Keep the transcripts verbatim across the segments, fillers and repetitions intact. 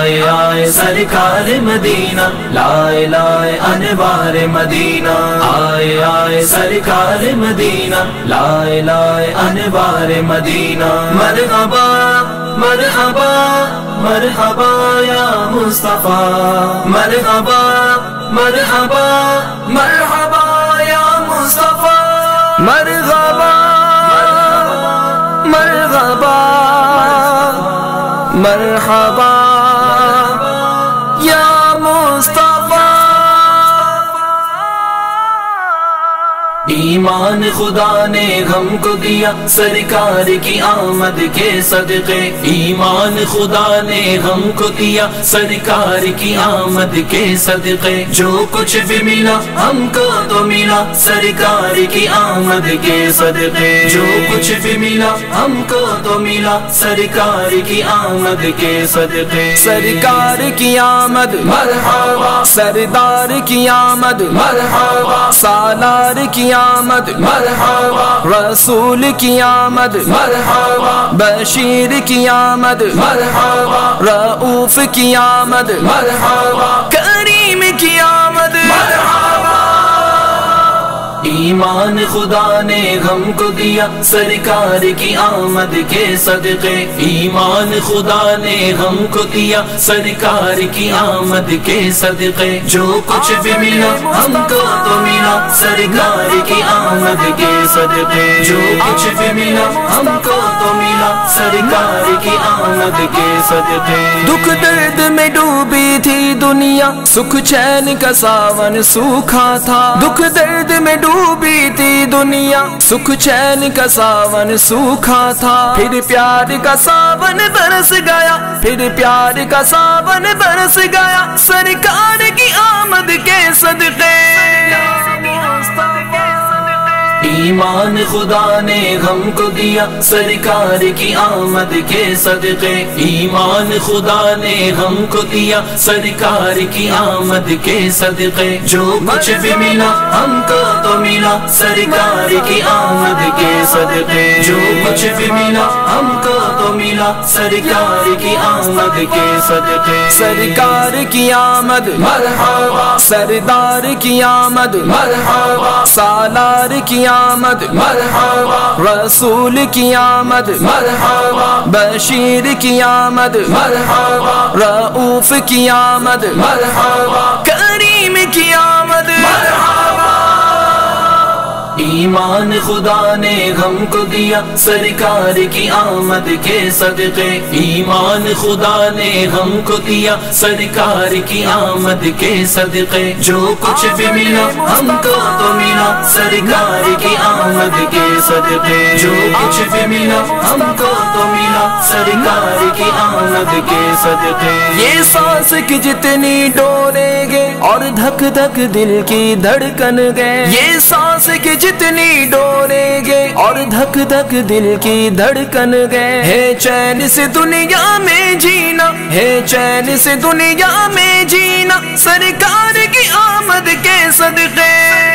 آئے آئے سرکار مدینہ، لائے لائے انوار مدینہ، آئے آئے سرکار مدینہ، لائے لائے انوار مدینہ۔ مرحبا مرحبا مرحبا یا مصطفیٰ، مرحبا مرحبا مرحبا یا مصطفیٰ، مرحبا مرحبا مرحبا یا مصطفیٰ۔ ایمان خدا نے ہم کو دیا سرکار کی آمد کے صدقے، ایمان خدا نے ہم کو دیا سرکار کی آمد کے صدقے، جو کچھ بھی ملا ہم کو تو ملا سرکار کی آمد کے صدقے، جو کچھ بھی ملا ہم کو تو ملا سرکار کی آمد کے صدقے۔ سرکار کی آمد مرحبا، سردار کی آمد مرحبا، سالار کی آمد مرحبا، رسول کی آمد مرحبا، بشیر کی آمد مرحبا، رؤوف کی آمد مرحبا، کریم کی آمد مرحبا۔ ایمان خدا نے ہم کو دیا سرکار کی آمد کے صدقے، ایمان خدا نے ہم کو دیا سرکار کی آمد کے صدقے، جو کچھ بھی ملا ہم کو تو ملا سرکار کی آمد کے صدقے، جو کچھ بھی ملا ہم کو تو ملا سرکار کی آمد کے صدقے۔ دکھ درد میں ڈوبی تھی دنیا، سکھ چین کا ساون سوکھا تھا، دکھ درد میں ڈوبی تھی دنیا، سکھ چین کا ساون سوکھا تھا، پھر پیار کا ساون برس گیا، پھر پیار کا ساون برس گیا سرکار کی آمد کے صدقے۔ ایمان خدا نے ہم کو دیا سرکار کی آمد کے صدقے، ایمان خدا نے ہم کو دیا سرکار کی آمد کے صدقے، جو کچھ بھی ملا ہم کو تو ملا سرکار کی آمد کے صدقے، جو کچھ بھی ملا ہم کو تو ملا سرکار کی آمد کے صدقے۔ سرکار کی آمد مرحبا، سردار کی آمد مرحبا، سالار کی آمد مرحبا، رسول کی آمد مرحبا، بشیر کی آمد مرحبا، رؤوف کی آمد مرحبا، کریم کی آمد مرحبا۔ ایمان خدا نے ہم کو دیا سرکار کی آمد کے صدقے، ایمان خدا نے ہم کو دیا سرکار کی آمد کے صدقے، جو کچھ بھی ملا ہم کو تو ملا سرکار کی آمد کے صدقے، جو کچھ بھی ملا ہم کو تو ملا سرکار کی آمد کے صدقے۔ یہ سانس کی جتنی ڈوریں گے اور دھک دھک دل کی دھڑکن گے، یہ سانس کی جتنی ڈوریں گے اور دھک دھک دل کی دھڑکن گے، ہے چین سے دنیا میں جینا، ہے چین سے دنیا میں جینا سرکار کی آمد کے صدقے۔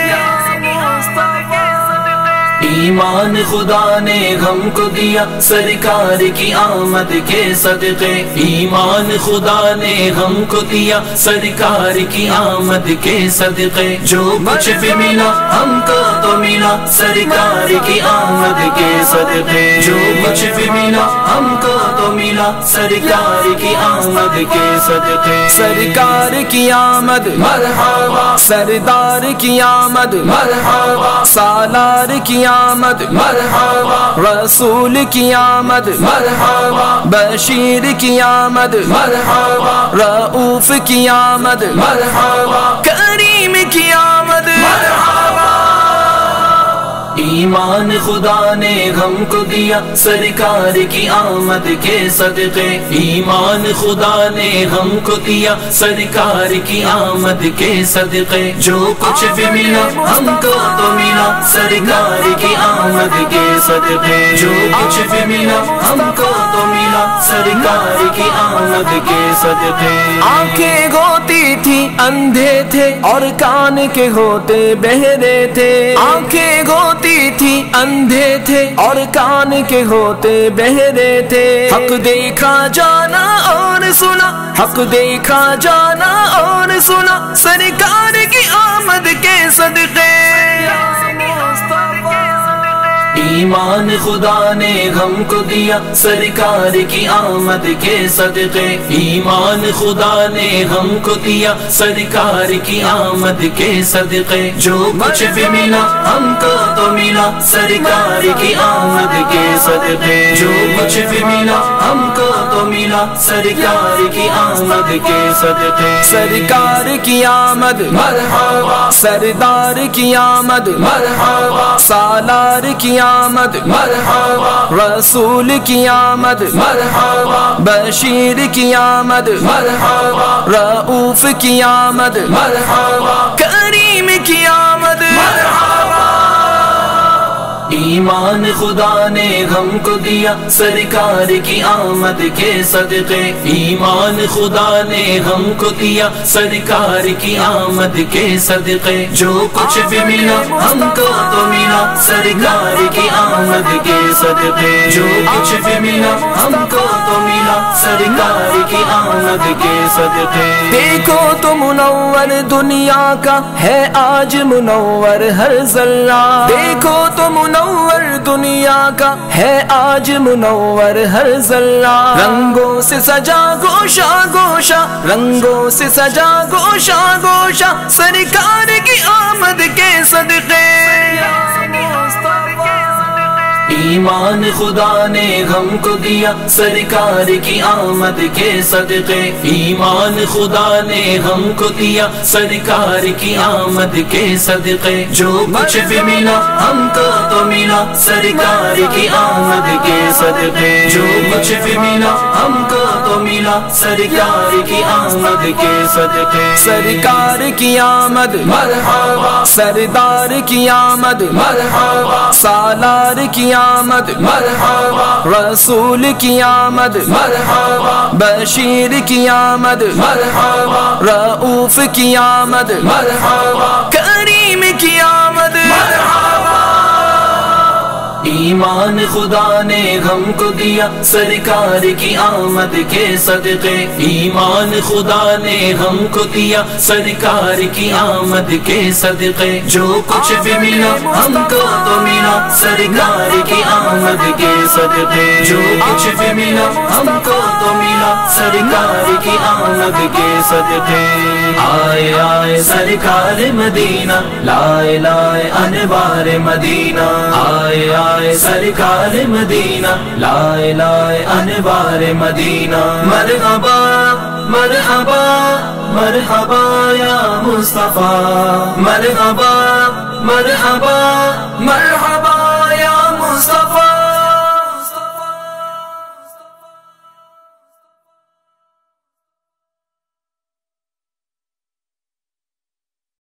ایمان خدا نے ہم کو دیا سرکار کی آمد کے صدقے، ایمان خدا نے ہم کو دیا سرکار کی آمد کے صدقے، جو کچھ بھی ملا ہم کو تو ملا سرکار کی آمد کے صدقے، جو کچھ بھی ملا ہم کو تو ملا سرکار کی آمد کے صدقے۔ سرکار کی آمد مرحبا، سردار کی آمد مرحبا، سالار کی آمد مرحبا، رسول کی آمد مرحبا، بشیر کی آمد مرحبا، رؤوف کی آمد مرحبا، کریم کی آمد مرحبا۔ ایمان خدا نے ہم کو دیا سرکار کی آمد کے صدقے، ایمان خدا نے ہم کو دیا سرکار کی آمد کے صدقے، جو کچھ بھی ملا ہم کو تو ملا سرکار کی آمد کے صدقے، جو کچھ بھی ملا ہم کو تو ملا سرکار کی آمد کے صدقے۔ آنکھیں ہوتی تھی اندھے تھے اور کان کے ہوتے بہرے تھے، آنکھیں ہوتی تھی اندھے تھے اور کان کے ہوتے بہرے تھے، حق دیکھا جانا اور سنا حق دیکھا جانا اور سنا سرکار کی آمد کے صدقے ایمان خدا نے ہم کو دیا سرکار کی آمد کے صدقے ایمان خدا نے ہم کو دیا سرکار کی آمد کے صدقے جو کچھ بھی ملا ہم کو تو ملا سرکار کی آمد کے صدقے جو کچھ بھی ملا ہم کو تو ملا سرکار کی آمد کے صدقے سرکار کی آمد مرحبا سردار کی آمد مرحبا سالار کی آمد مرحبا رسول کی آمد مرحبا بشیر کی آمد مرحبا رؤوف کی آمد مرحبا کریم کی آمد ایمان خدا نے ہم کو دیا سرکار کی آمد کے صدقے ایمان خدا نے ہم کو دیا سرکار کی آمد کے صدقے جو کچھ بھی ملا ہم کو تو ملا سرکار کی آمد کے صدقے جو کچھ بھی ملا ہم کو تو ملا سرکار کی آمد کے صدقے دیکھو تو منور دنیا کا ہے آج منور ہر ذرہ دیکھو تو منور دنیا کا ہے آج منور ہر ذرہ رنگوں سے سجا گوشا گوشا رنگوں سے سجا گوشا گوشا سرکار کی آمد کے صدقے ایمان خدا نے ہم کو دیا سرکار کی آمد کے صدقے ایمان خدا نے ہم کو دیا سرکار کی آمد کے صدقے جو کچھ بھی ملا ہم کو تو ملا سرکار کی آمد کے صدقے جو کچھ بھی ملا ہم کو تو ملا سرکار کی آمد کے صدقے سرکار کی آمد مرحبا سردار کی آمد مرحبا سالار کی آمد مرحبا رسول کی آمد مرحبا بشیر کی آمد مرحبا رؤوف کی آمد مرحبا کریم کی آمد ایمان خدا نے ہم کو دیا سرکار کی آمد کے صدقے ایمان خدا نے ہم کو دیا سرکار کی آمد کے صدقے جو کچھ بھی ملا ہم کو تو ملا سرکار کی آمد کے صدقے جو کچھ بھی ملا ہم کو تو ملا سرکار کی آمد کے صدقے آئے آئے سرکار مدینہ لائے لائے انوار مدینہ آئے آئے سرکار مدینہ لائے لائے انوار مدینہ مرحبا مرحبا مرحبا یا مصطفیٰ مرحبا مرحبا مرحبا